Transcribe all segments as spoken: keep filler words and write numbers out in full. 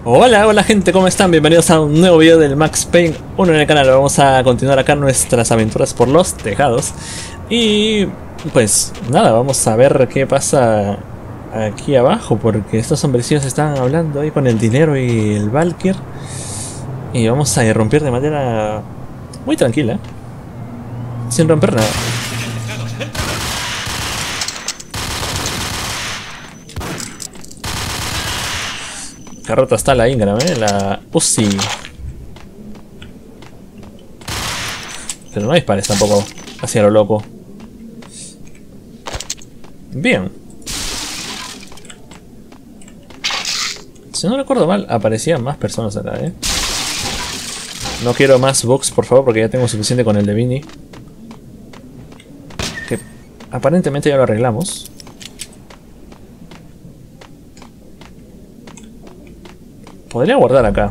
Hola, hola gente, ¿cómo están? Bienvenidos a un nuevo video del Max Payne uno en el canal. Vamos a continuar acá nuestras aventuras por los tejados. Y pues nada, vamos a ver qué pasa aquí abajo, porque estos hombrecitos están hablando ahí con el dinero y el Valkyr. Y vamos a irrumpir de manera muy tranquila, sin romper nada. Qué rota está la Ingram, eh, la Uzi. Pero no dispares tampoco hacia lo loco. Bien. Si no recuerdo mal, aparecían más personas acá, eh. No quiero más bugs, por favor, porque ya tengo suficiente con el de Vinny. Que aparentemente ya lo arreglamos. Podría guardar acá.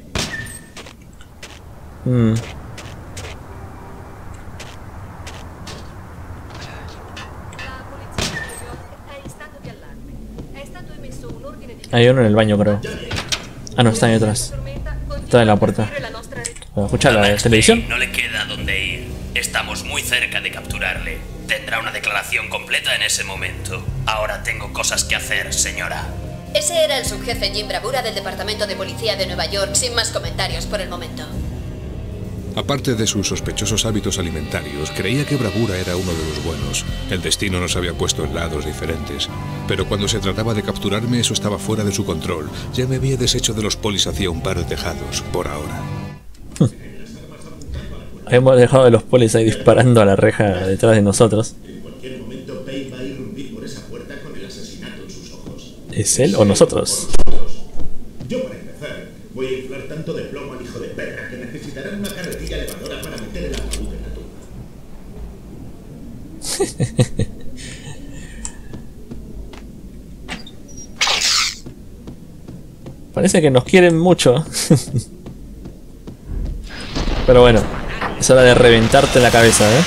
Hmm. Hay uno en el baño, creo. Ah, no, está ahí atrás. Está en la puerta. Bueno, escucha la televisión. No le queda dónde ir. Estamos muy cerca de capturarle. Tendrá una declaración completa en ese momento. Ahora tengo cosas que hacer, señora. Ese era el subjefe Jim Bravura del Departamento de Policía de Nueva York, sin más comentarios por el momento. Aparte de sus sospechosos hábitos alimentarios, creía que Bravura era uno de los buenos. El destino nos había puesto en lados diferentes. Pero cuando se trataba de capturarme, eso estaba fuera de su control. Ya me había deshecho de los polis hacía un par de tejados, por ahora. Hemos dejado de los polis ahí disparando a la reja detrás de nosotros. ¿Es él o nosotros? Yo, para empezar, voy a inflar tanto de plomo al hijo de perra que necesitarán una carretilla elevadora para meter el ataúd en la tumba. Parece que nos quieren mucho. Pero bueno, es hora de reventarte la cabeza, ¿eh?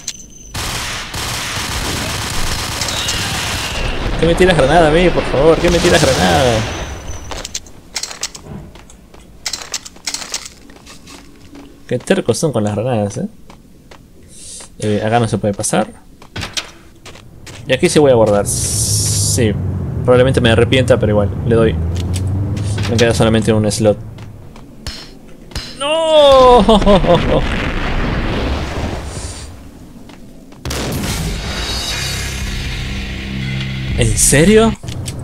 ¿Qué me tiras granada a mí, por favor? ¿Qué me tiras granada? Qué tercos son con las granadas, ¿eh? eh acá no se puede pasar. Y aquí sí voy a guardar. Sí, probablemente me arrepienta, pero igual, le doy. Me queda solamente un slot. ¡No! ¿En serio?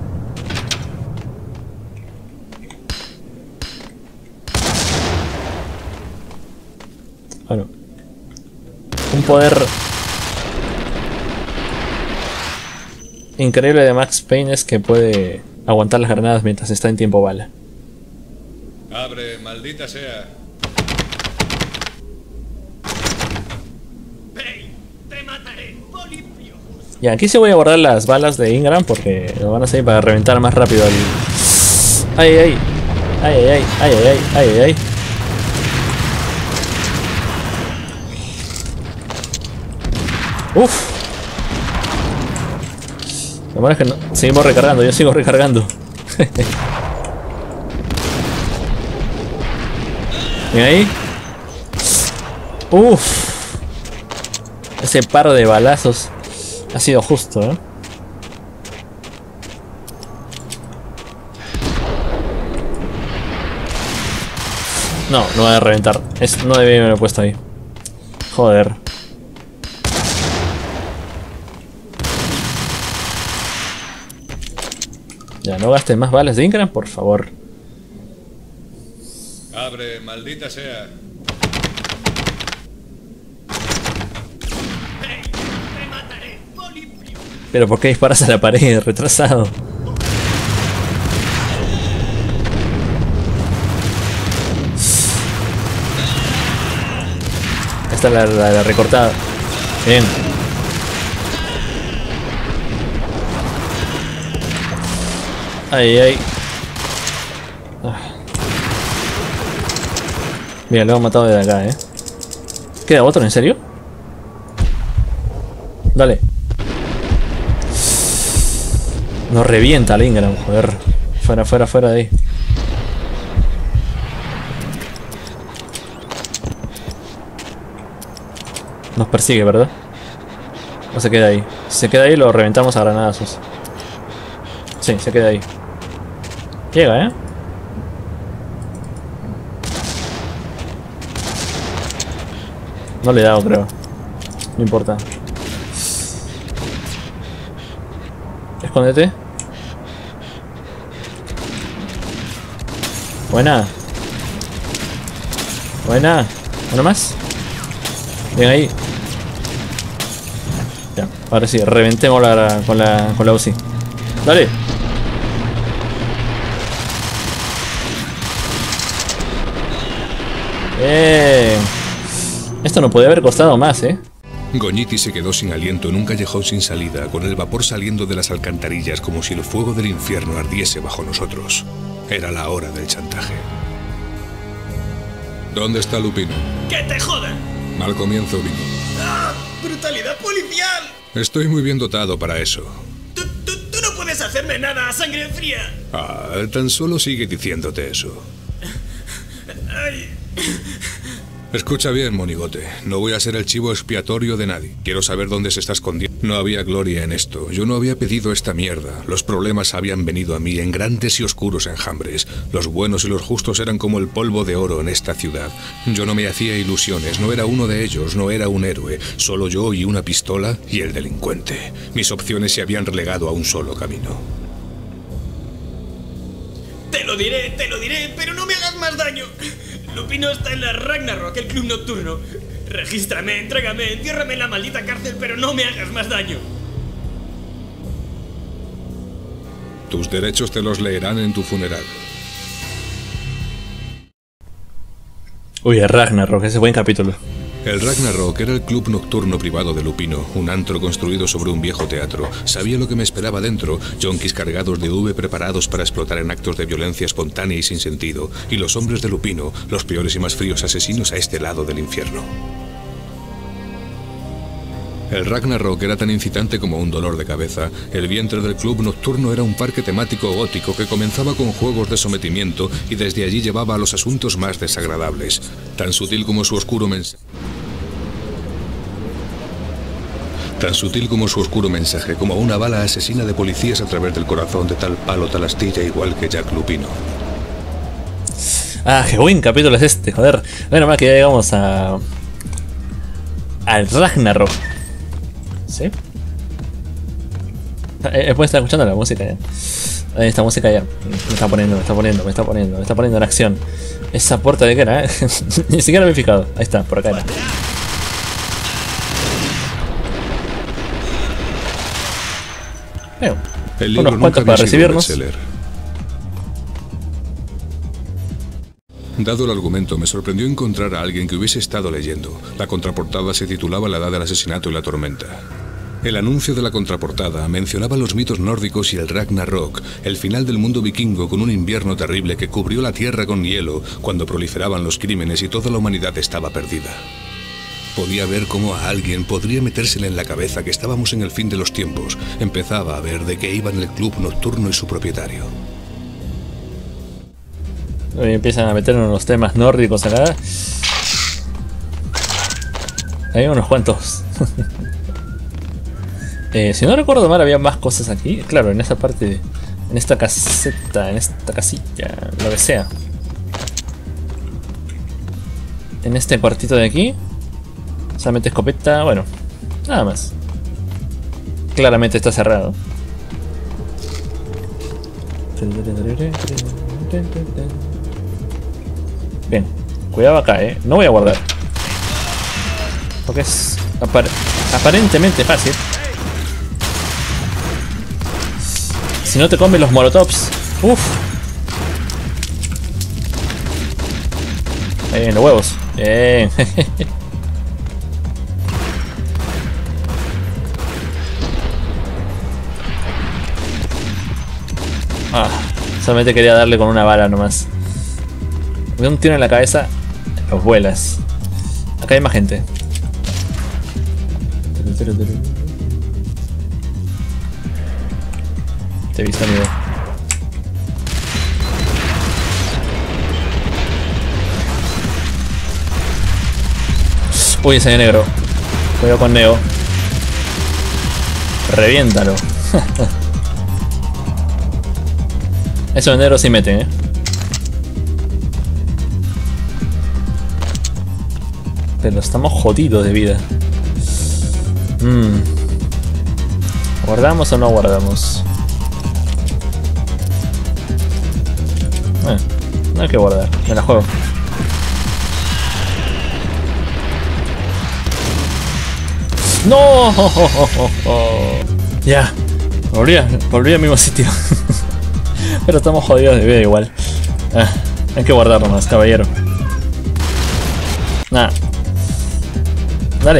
Bueno, un poder increíble de Max Payne es que puede aguantar las granadas mientras está en tiempo bala. Abre, maldita sea. Ya, aquí sí voy a guardar las balas de Ingram porque lo van a hacer para reventar más rápido al... ¡Ay, ay! ¡Ay, ay, ay! ¡Ay, ay, ay! ¡Ay, ay, ay! ¡Uf! Lo malo es que no... Seguimos recargando, yo sigo recargando. ¿Y ahí? ¡Uf! Ese par de balazos ha sido justo, ¿eh? No, no voy a reventar. Es, no debía haberme puesto ahí. Joder. Ya, no gastes más balas de Ingram, por favor. Abre, maldita sea. Pero ¿por qué disparas a la pared, retrasado? Esta es la, la, la recortada. Bien. Ay, ay. Ah. Mira, lo hemos matado desde acá, eh. ¿Queda otro? ¿En serio? Dale. Nos revienta el Ingram, joder. Fuera, fuera, fuera de ahí. Nos persigue, ¿verdad? O se queda ahí. Si se queda ahí lo reventamos a granadazos. Sí, se queda ahí. Llega, ¿eh? No le he dado, creo. No importa. Escóndete. Buena. Buena. ¿Una más? Bien ahí. Ya, ahora sí, reventemos la, con la con la U C I. Dale. Eh. Esto no podía haber costado más, ¿eh? Goñiti se quedó sin aliento en un callejón sin salida, con el vapor saliendo de las alcantarillas como si el fuego del infierno ardiese bajo nosotros. Era la hora del chantaje. ¿Dónde está Lupino? ¡Que te jodan! Mal comienzo, Vino. ¡Ah! ¡Brutalidad policial! Estoy muy bien dotado para eso. Tú, tú, tú no puedes hacerme nada a sangre fría. Ah, tan solo sigue diciéndote eso. Ay. Escucha bien, monigote. No voy a ser el chivo expiatorio de nadie. Quiero saber dónde se está escondiendo. No había gloria en esto. Yo no había pedido esta mierda. Los problemas habían venido a mí en grandes y oscuros enjambres. Los buenos y los justos eran como el polvo de oro en esta ciudad. Yo no me hacía ilusiones. No era uno de ellos. No era un héroe. Solo yo y una pistola y el delincuente. Mis opciones se habían relegado a un solo camino. Te lo diré, te lo diré, pero no me hagas más daño. Lupino está en la Ragnarok, el club nocturno. Regístrame, entrégame, entiérrame en la maldita cárcel, pero no me hagas más daño. Tus derechos te los leerán en tu funeral. Uy, el Ragnarok, ese buen capítulo. El Ragnarok era el club nocturno privado de Lupino, un antro construido sobre un viejo teatro. Sabía lo que me esperaba dentro, yonkis cargados de V preparados para explotar en actos de violencia espontánea y sin sentido, y los hombres de Lupino, los peores y más fríos asesinos a este lado del infierno. El Ragnarok era tan incitante como un dolor de cabeza. El vientre del club nocturno era un parque temático gótico que comenzaba con juegos de sometimiento y desde allí llevaba a los asuntos más desagradables. Tan sutil como su oscuro mensaje. Tan sutil como su oscuro mensaje, como una bala asesina de policías a través del corazón de tal palo tal astilla, igual que Jack Lupino. Ah, qué buen capítulo es este, joder. Bueno, más que ya llegamos a... al Ragnarok. ¿Sí? Eh, Puedes estar escuchando la música ya. Esta música ya me está poniendo, me está poniendo, me está poniendo, me está poniendo en acción. Esa puerta de qué era, ¿eh? Ni siquiera me he fijado. Ahí está, por acá era. Veo. Unos cuantos para recibirnos. Dado el argumento, me sorprendió encontrar a alguien que hubiese estado leyendo. La contraportada se titulaba La edad del asesinato y la tormenta. El anuncio de la contraportada mencionaba los mitos nórdicos y el Ragnarok, el final del mundo vikingo con un invierno terrible que cubrió la tierra con hielo cuando proliferaban los crímenes y toda la humanidad estaba perdida. Podía ver cómo a alguien podría metérsele en la cabeza que estábamos en el fin de los tiempos. Empezaba a ver de qué iban el club nocturno y su propietario. Hoy empiezan a meternos los temas nórdicos acá. Hay unos cuantos. eh, si no recuerdo mal, había más cosas aquí. Claro, en esta parte, en esta caseta, en esta casilla, lo que sea. En este cuartito de aquí. Solamente escopeta, bueno, nada más. Claramente está cerrado. Bien, cuidado acá, eh. No voy a guardar. Porque es apar aparentemente fácil. Si no te comes los molotovs. Uff. Ahí vienen los huevos. Bien. Ah, solamente quería darle con una bala nomás. Me da un tiro en la cabeza, los vuelas. Acá hay más gente. Te he visto, amigo. Uy, ese negro. Cuidado con Neo. Reviéntalo. Esos negros sí meten, eh. Pero estamos jodidos de vida. Mm. ¿Guardamos o no guardamos? Eh, no hay que guardar, me la juego. ¡No! Ya, volví, a, volví al mismo sitio. Pero estamos jodidos de vida igual. Ah, hay que guardarlo más, caballero. Nada. Dale.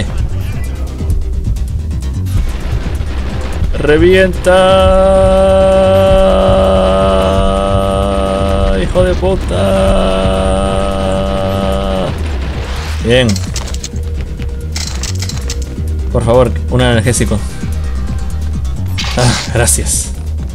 ¡Revienta! ¡Hijo de puta! Bien. Por favor, un analgésico. Ah, gracias.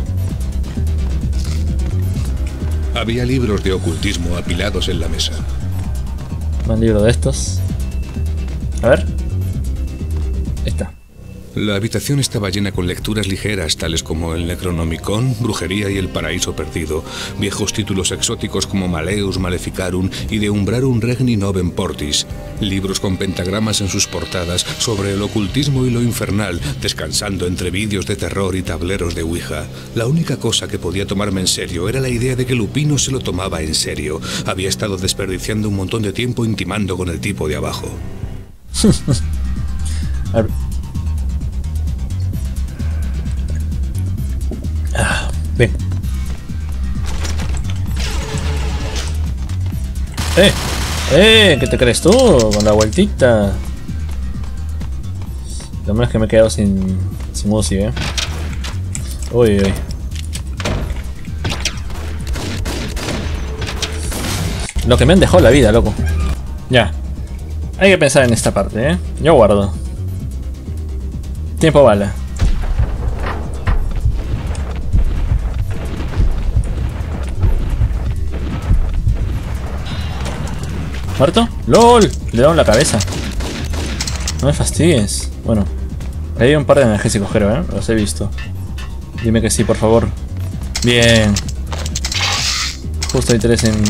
Había libros de ocultismo apilados en la mesa. Un libro de estos. A ver. Esta. La habitación estaba llena con lecturas ligeras, tales como el Necronomicon, Brujería y el Paraíso Perdido, viejos títulos exóticos como Maleus Maleficarum y De Umbrarum Regni Novem Portis, libros con pentagramas en sus portadas sobre el ocultismo y lo infernal, descansando entre vídeos de terror y tableros de Ouija. La única cosa que podía tomarme en serio era la idea de que Lupino se lo tomaba en serio. Había estado desperdiciando un montón de tiempo intimando con el tipo de abajo. A ver. Ah, bien. ¡Eh! ¡Eh! ¿Qué te crees tú? Con la vueltita. Lo menos que me he quedado sin, sin música, ¿eh? Uy, uy. Lo que me han dejado la vida, loco. Ya. Hay que pensar en esta parte, ¿eh? Yo guardo. Tiempo bala. ¿Muerto? ¡Lol! Le he dado en la cabeza. No me fastidies. Bueno, le di un par de analgésicos, creo, ¿eh? Los he visto. Dime que sí, por favor. Bien. Justo hay tres en...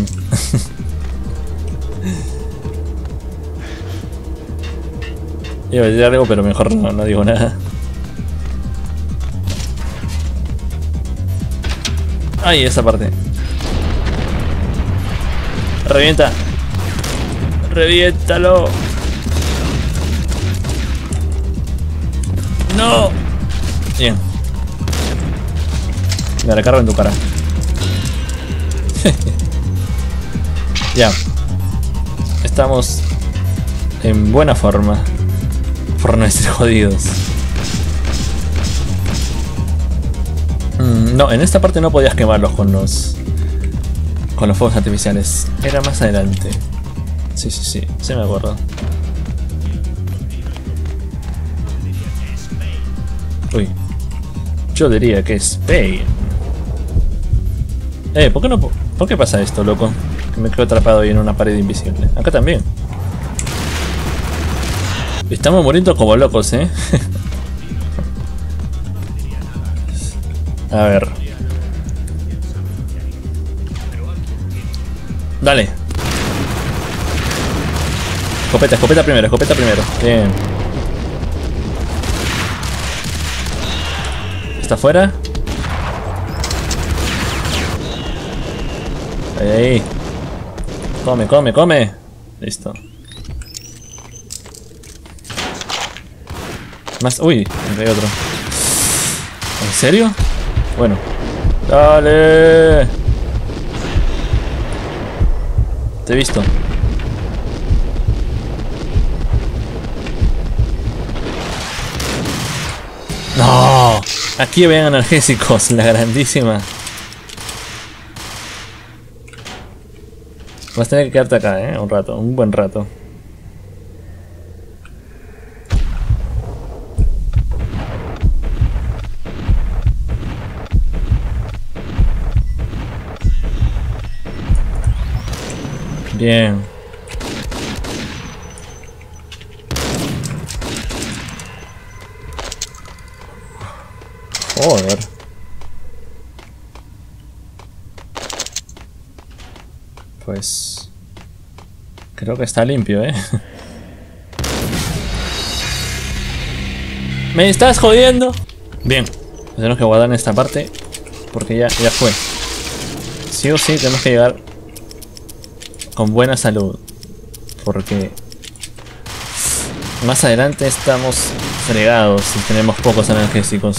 Iba a decir algo, pero mejor no, no digo nada. Ay, esa parte. Revienta. Reviéntalo. No. Bien. Me recargo en tu cara. Ya. Estamos en buena forma. Por no estar jodidos. Mm, no, en esta parte no podías quemarlos con los con los fuegos artificiales. Era más adelante. Sí, sí, sí, sí me acuerdo. Uy. Yo diría que es Spain. Eh, ¿por qué no? ¿Por qué pasa esto, loco? Que me quedo atrapado ahí en una pared invisible. Acá también. Estamos muriendo como locos, ¿eh? A ver. Dale. Escopeta, escopeta primero, escopeta primero. Bien. ¿Está afuera? Ahí, ahí. Come, come, come. Listo. Más. Uy, me otro. ¿En serio? Bueno. Dale. Te he visto. No. Aquí vean analgésicos, la grandísima. Vas a tener que quedarte acá, eh, un rato, un buen rato. Bien. Pues... creo que está limpio, ¿eh? ¿Me estás jodiendo? Bien, tenemos que guardar en esta parte porque ya, ya fue. Sí o sí tenemos que llegar con buena salud, porque más adelante estamos fregados y tenemos pocos analgésicos.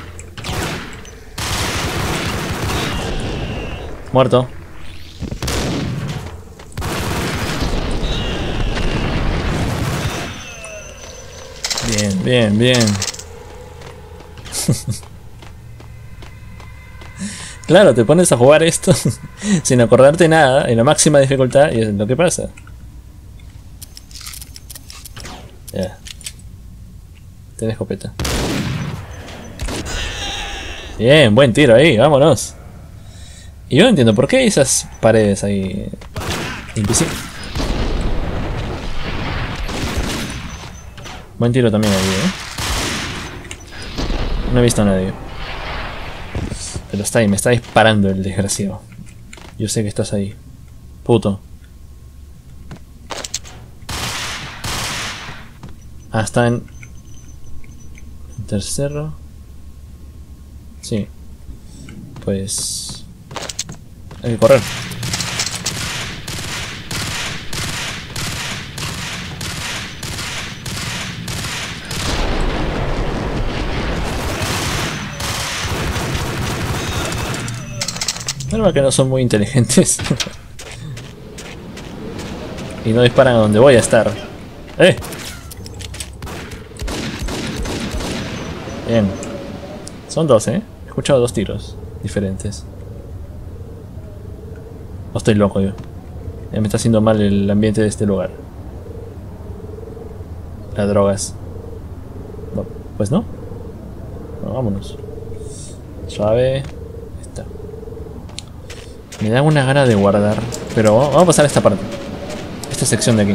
Muerto. Bien, bien, bien. Claro, te pones a jugar esto sin acordarte nada en la máxima dificultad y es lo que pasa. Ya. Tienes escopeta. Bien, buen tiro ahí, vámonos. Y yo no entiendo por qué hay esas paredes ahí invisibles. Buen tiro también ahí, ¿eh? No he visto a nadie. Pero está ahí, me está disparando el desgraciado. Yo sé que estás ahí. Puto. Ah, está en... tercero. Sí. Pues... hay que correr. Menos mal que no son muy inteligentes. Y no disparan a donde voy a estar. ¡Eh! Bien. Son dos, ¿eh? He escuchado dos tiros diferentes. O estoy loco yo. Ya me está haciendo mal el ambiente de este lugar. Las drogas. No, pues no. Bueno, vámonos. Suave. Me da una gana de guardar. Pero vamos a pasar a esta parte. Esta sección de aquí.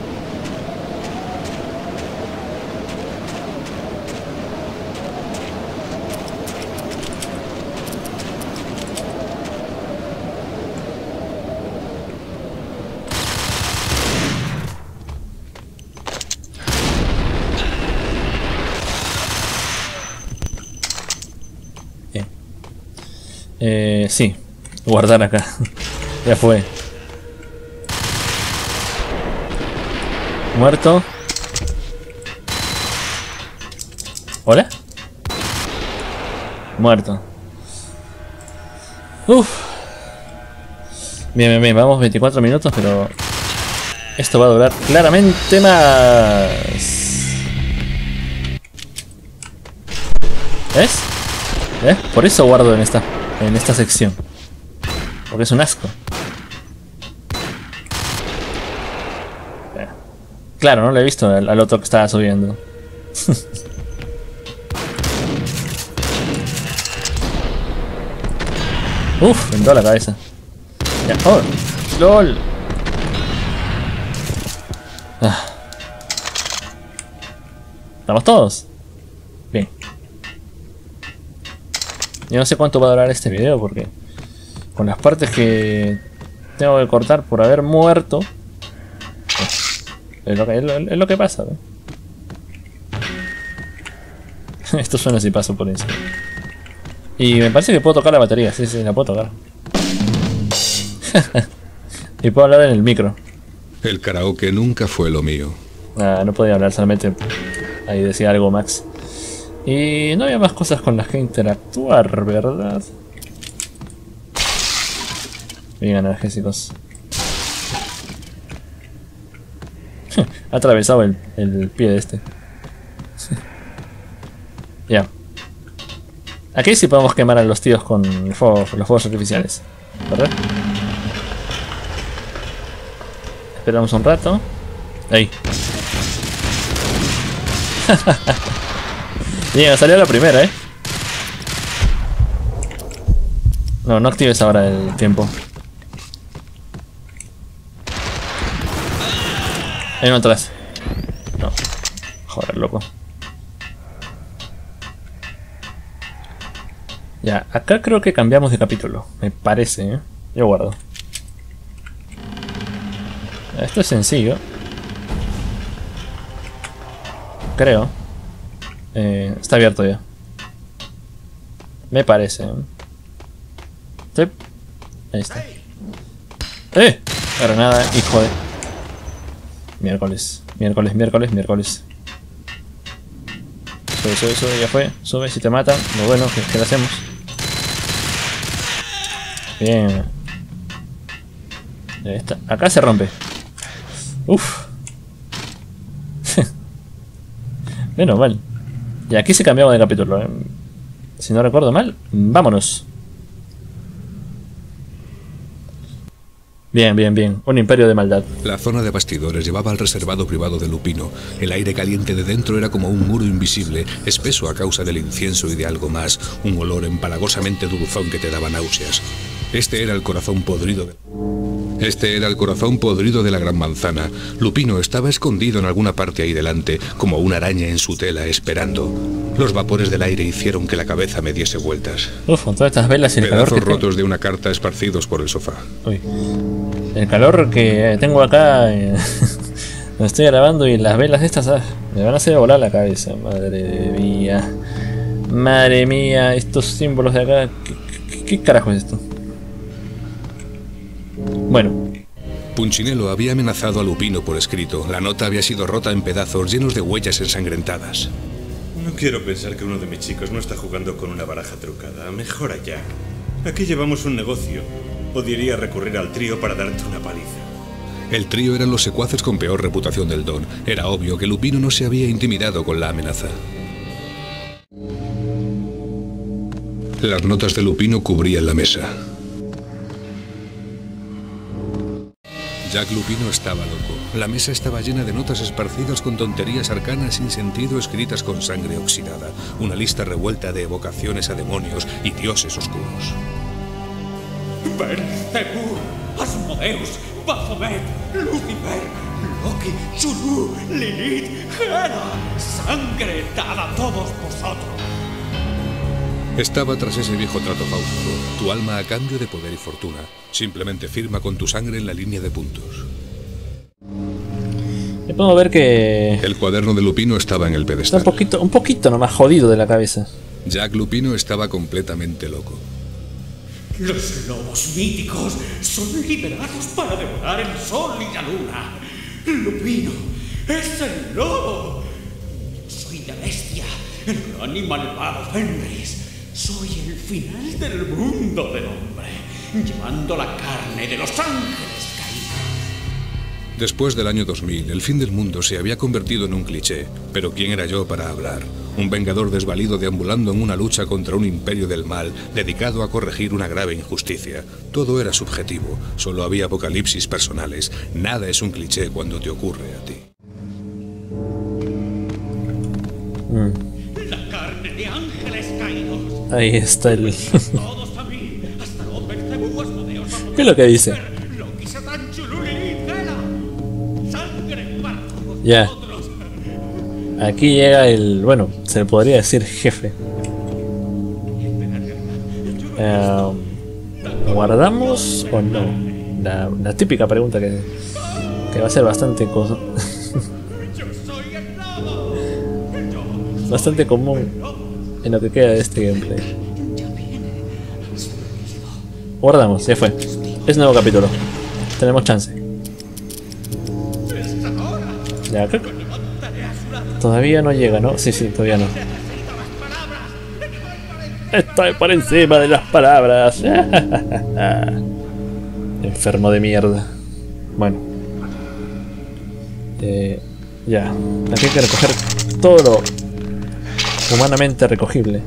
Bien. Eh, sí. Guardar acá. Ya fue. Muerto. ¿Hola? Muerto. Uff. Bien, bien, bien. Vamos veinticuatro minutos, pero... esto va a durar claramente más. ¿Ves? ¿Ves? Por eso guardo en esta, en esta sección. Porque es un asco. Claro, no lo he visto al, al otro que estaba subiendo. Uf, entró a la cabeza. Ya. Oh, LOL. Ah. ¿Estamos todos? Bien. Yo no sé cuánto va a durar este video porque... con las partes que tengo que cortar por haber muerto, es lo que, es lo, es lo que pasa, ¿no? Esto suena si paso por encima. Y me parece que puedo tocar la batería, sí, sí, la puedo tocar. Y puedo hablar en el micro. El karaoke nunca fue lo mío. Ah, no podía hablar, solamente ahí decía algo Max. Y no había más cosas con las que interactuar, ¿verdad? Bien, analgésicos. Ha atravesado el, el pie de este. Ya. Aquí sí podemos quemar a los tíos con el fuego, los fuegos artificiales, ¿verdad? Esperamos un rato. Ahí. Bien, salió la primera, ¿eh? No, no actives ahora el tiempo. Hay uno atrás. No. Joder, loco. Ya, acá creo que cambiamos de capítulo. Me parece, ¿eh? Yo guardo. Esto es sencillo. Creo. Eh, está abierto ya. Me parece. Sí. Ahí está. ¡Eh! Granada, hijo de... Miércoles. Miércoles, miércoles, miércoles. Sube, sube, sube, ya fue. Sube, si te matan. Lo bueno, que, que lo hacemos. Bien. Ahí está. Acá se rompe. Uff. Menos mal. Y aquí se cambiaba de capítulo, ¿eh? Si no recuerdo mal, vámonos. Bien, bien, bien. Un imperio de maldad. La zona de bastidores llevaba al reservado privado de Lupino. El aire caliente de dentro era como un muro invisible, espeso a causa del incienso y de algo más, un olor empalagosamente dulzón que te daba náuseas. Este era el corazón podrido de... Este era el corazón podrido de la Gran Manzana. Lupino estaba escondido en alguna parte ahí delante, como una araña en su tela, esperando. Los vapores del aire hicieron que la cabeza me diese vueltas. Uf, con todas estas velas y el calor que Pedazos rotos de una carta esparcidos por el sofá. Uy. El calor que tengo acá, eh, lo estoy grabando y las velas estas, ah, me van a hacer volar la cabeza. Madre mía. Madre mía, estos símbolos de acá. ¿Qué, qué, qué carajo es esto? Bueno. Punchinello había amenazado a Lupino por escrito. La nota había sido rota en pedazos llenos de huellas ensangrentadas. No quiero pensar que uno de mis chicos no está jugando con una baraja trucada. Mejor a Jack. Aquí llevamos un negocio. Podría recurrir al trío para darte una paliza. El trío eran los secuaces con peor reputación del Don. Era obvio que Lupino no se había intimidado con la amenaza. Las notas de Lupino cubrían la mesa. Jack Lupino estaba loco. La mesa estaba llena de notas esparcidas con tonterías arcanas sin sentido escritas con sangre oxidada. Una lista revuelta de evocaciones a demonios y dioses oscuros. Belcebú, Asmodeus, Baphomet, Lucifer, Loki, Chulú, Lilith, Hera, sangre dada a todos vosotros. Estaba tras ese viejo trato fausto, tu alma a cambio de poder y fortuna. Simplemente firma con tu sangre en la línea de puntos. Y podemos ver que... El cuaderno de Lupino estaba en el está pedestal. un poquito, un poquito nomás jodido de la cabeza. Jack Lupino estaba completamente loco. Los lobos míticos son liberados para devorar el sol y la luna. Lupino es el lobo. Soy la bestia, el gran y malvado Fenris. Soy el final del mundo del hombre, llevando la carne de los ángeles caídos. Después del año dos mil, el fin del mundo se había convertido en un cliché. Pero ¿quién era yo para hablar? Un vengador desvalido deambulando en una lucha contra un imperio del mal, dedicado a corregir una grave injusticia. Todo era subjetivo, solo había apocalipsis personales. Nada es un cliché cuando te ocurre a ti. Mm. La carne de ángeles caídos. Ahí está el... Todos a mí, hasta los Belcebú, Asmodeus, Baphomet, ¿Qué es lo que dice? Loki, Satán, Chulú, Lilith, Hera. Sangre para todos Ya. vosotros. Aquí llega el... bueno, se le podría decir jefe. Eh, ¿Guardamos o no? La, la típica pregunta que, que va a ser bastante cosa. Bastante común en lo que queda de este gameplay. Guardamos, ya fue. Es nuevo capítulo. Tenemos chance. Ya, creo que... Todavía no llega, ¿no? Sí, sí, todavía no. Estoy por encima de las palabras. Enfermo de mierda. Bueno. Eh, ya. Aquí hay que recoger todo lo humanamente recogible.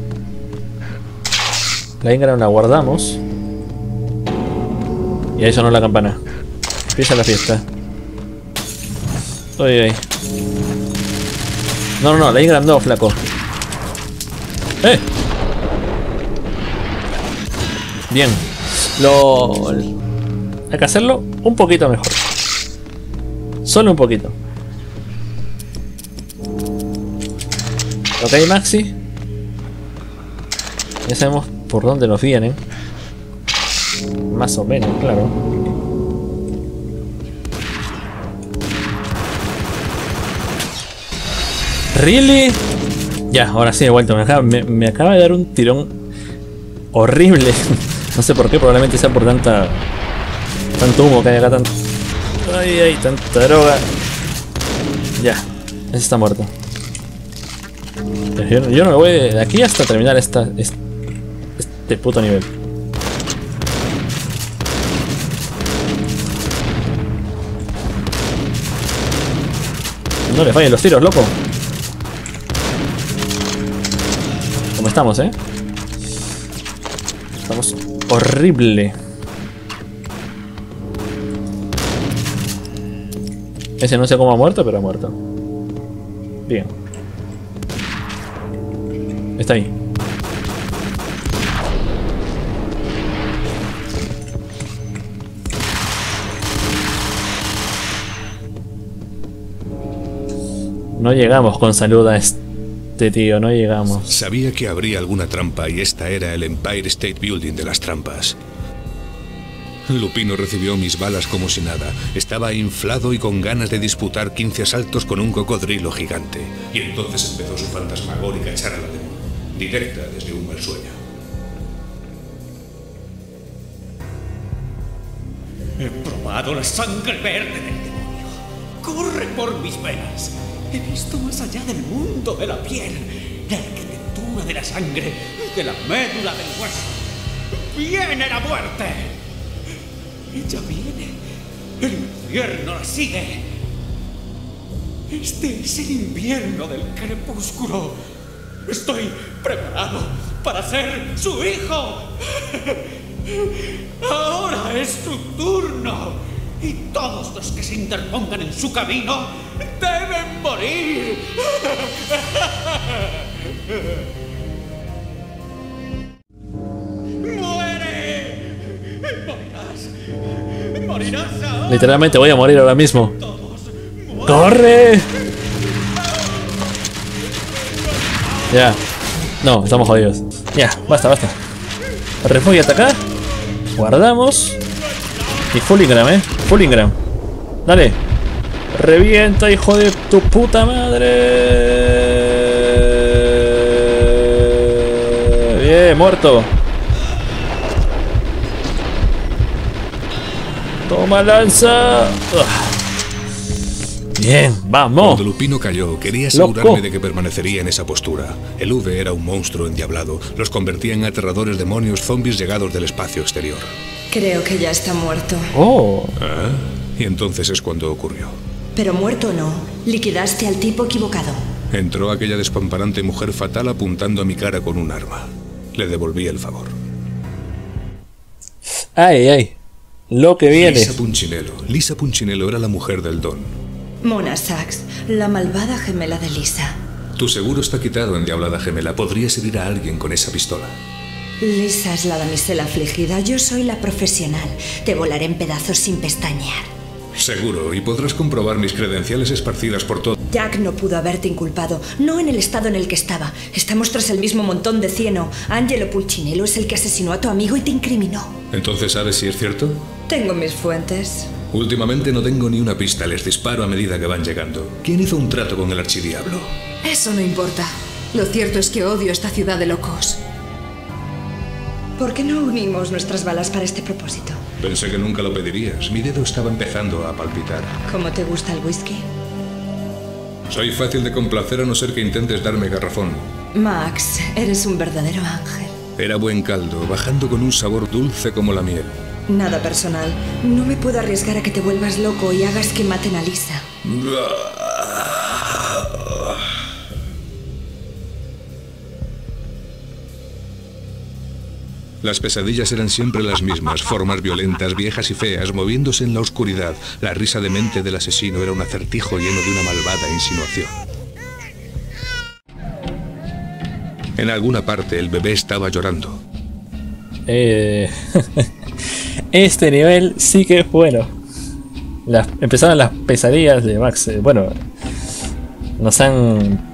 La Ingram la guardamos. Y ahí sonó la campana. Empieza la fiesta. Uy, uy. No, no, no, la Ingram no, flaco. ¡Eh! Bien. Lo... hay que hacerlo un poquito mejor. Solo un poquito. Ok, Maxi. Ya sabemos por dónde nos vienen. Más o menos, claro. ¿Really? Ya, ahora sí he vuelto. Me acaba, me, me acaba de dar un tirón horrible. No sé por qué, probablemente sea por tanta... tanto humo que hay acá, tanto... Ay, ay, tanta droga. Ya, ese está muerto. Yo, yo no me voy de aquí hasta terminar esta, este, este puto nivel. No le fallen los tiros, loco. ¿Cómo estamos, eh? Estamos horrible. Ese no sé cómo ha muerto, pero ha muerto. Bien. Está ahí. No llegamos con salud a este tío, no llegamos. Sabía que habría alguna trampa y esta era el Empire State Building de las trampas. Lupino recibió mis balas como si nada. Estaba inflado y con ganas de disputar quince asaltos con un cocodrilo gigante. Y entonces empezó su fantasmagórica charla de... directa desde un mal sueño. He probado la sangre verde del demonio. Corre por mis venas. He visto más allá del mundo de la piel, la arquitectura de la sangre, de la médula del hueso. ¡Viene la muerte! Ella viene. El infierno la sigue. Este es el invierno del crepúsculo. Estoy preparado para ser su hijo. Ahora es su turno. Y todos los que se interpongan en su camino deben morir. ¡Muere! ¡Morirás! ¡Morirás ahora! Literalmente voy a morir ahora mismo. ¡Corre! Ya. No, estamos jodidos. Ya, basta, basta. Refúgiate acá. Guardamos. Y full Ingram, eh. Full Ingram. Dale. Revienta, hijo de tu puta madre. Bien, muerto. Toma lanza. Bien, vamos. Cuando Lupino cayó, quería asegurarme Loco. de que permanecería en esa postura. El V era un monstruo endiablado. Los convertía en aterradores demonios zombies llegados del espacio exterior. Creo que ya está muerto. Oh. Ah, y entonces es cuando ocurrió. Pero muerto no. Liquidaste al tipo equivocado. Entró aquella despamparante mujer fatal apuntando a mi cara con un arma. Le devolví el favor. Ay, ay. Lo que viene. Lisa Punchinello. Lisa Punchinello era la mujer del Don. Mona Sachs, la malvada gemela de Lisa. Tu seguro está quitado, endiablada gemela. Podrías herir a alguien con esa pistola. Lisa es la damisela afligida, yo soy la profesional. Te volaré en pedazos sin pestañear. Seguro, y podrás comprobar mis credenciales esparcidas por todo. Jack no pudo haberte inculpado, no en el estado en el que estaba. Estamos tras el mismo montón de cieno. Angelo Pulcinello es el que asesinó a tu amigo y te incriminó. ¿Entonces sabes si es cierto? Tengo mis fuentes. Últimamente no tengo ni una pista, les disparo a medida que van llegando. ¿Quién hizo un trato con el archidiablo? Eso no importa. Lo cierto es que odio esta ciudad de locos. ¿Por qué no unimos nuestras balas para este propósito? Pensé que nunca lo pedirías. Mi dedo estaba empezando a palpitar. ¿Cómo te gusta el whisky? Soy fácil de complacer a no ser que intentes darme garrafón. Max, eres un verdadero ángel. Era buen caldo, bajando con un sabor dulce como la miel. Nada personal. No me puedo arriesgar a que te vuelvas loco y hagas que maten a Lisa. Las pesadillas eran siempre las mismas, formas violentas, viejas y feas, moviéndose en la oscuridad. La risa demente del asesino era un acertijo lleno de una malvada insinuación. En alguna parte el bebé estaba llorando. Eh, este nivel sí que es bueno. Las, empezaron las pesadillas de Max. Eh, bueno, nos han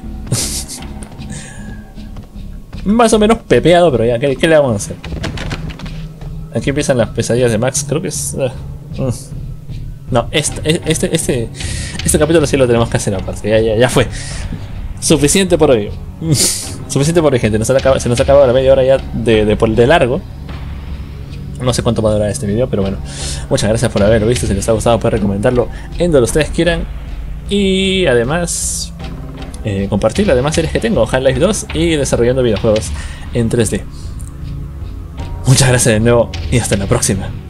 más o menos pepeado, pero ya, ¿qué, qué le vamos a hacer? Aquí empiezan las pesadillas de Max, creo que es... Uh, uh. No, este, este, este, este capítulo sí lo tenemos que hacer aparte, ya, ya, ya fue. suficiente por hoy. Suficiente por hoy, gente. Nos acaba, se nos ha acabado la media hora ya de, de, de largo. No sé cuánto va a durar este video, pero bueno. Muchas gracias por haberlo visto. Si les ha gustado, pueden recomendarlo en donde ustedes quieran. Y además, eh, compartir las demás series que tengo: Half-Life dos y desarrollando videojuegos en tres D. Muchas gracias de nuevo y hasta la próxima.